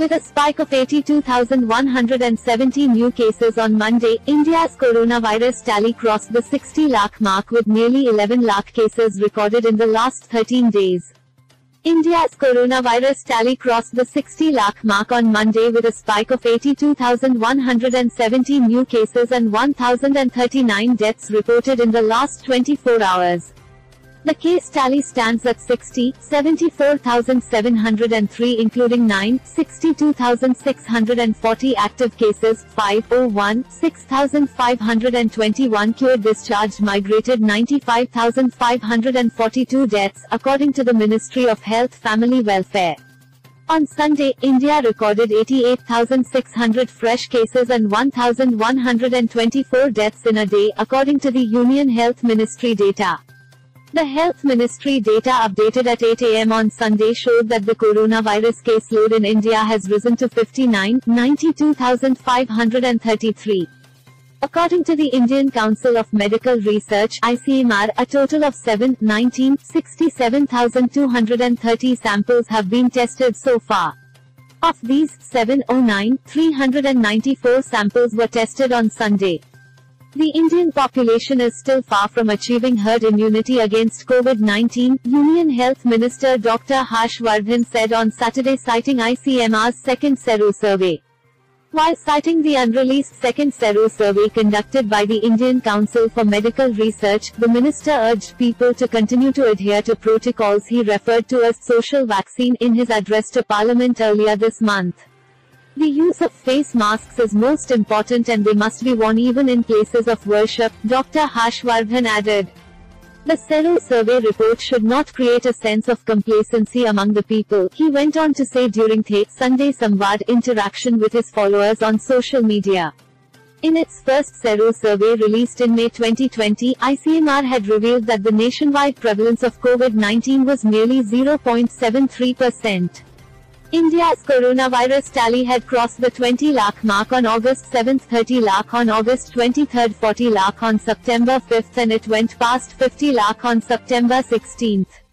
With a spike of 82,170 new cases on Monday, India's coronavirus tally crossed the 60 lakh mark with nearly 11 lakh cases recorded in the last 13 days. India's coronavirus tally crossed the 60 lakh mark on Monday with a spike of 82,170 new cases and 1,039 deaths reported in the last 24 hours. The case tally stands at 74,703 including 62,640 active cases, 6,521 cured discharged migrated 95,542 deaths, according to the Ministry of Health Family Welfare. On Sunday, India recorded 88,600 fresh cases and 1,124 deaths in a day, according to the Union Health Ministry data. The Health Ministry data updated at 8 a.m. on Sunday showed that the coronavirus caseload in India has risen to 92,533. According to the Indian Council of Medical Research (ICMR), a total of 67,230 samples have been tested so far. Of these, 394 samples were tested on Sunday. The Indian population is still far from achieving herd immunity against COVID-19, Union Health Minister Dr. Harsh Vardhan said on Saturday, citing ICMR's second Sero survey. While citing the unreleased second Sero survey conducted by the Indian Council for Medical Research, the minister urged people to continue to adhere to protocols he referred to as social vaccine in his address to Parliament earlier this month. The use of face masks is most important and they must be worn even in places of worship, Dr. Harsh Vardhan added. The Sero survey report should not create a sense of complacency among the people, he went on to say during the Sunday Samvad interaction with his followers on social media. In its first Sero survey released in May 2020, ICMR had revealed that the nationwide prevalence of COVID-19 was merely 0.73%. India's coronavirus tally had crossed the 20 lakh mark on August 7, 30 lakh on August 23, 40 lakh on September 5 and it went past 50 lakh on September 16.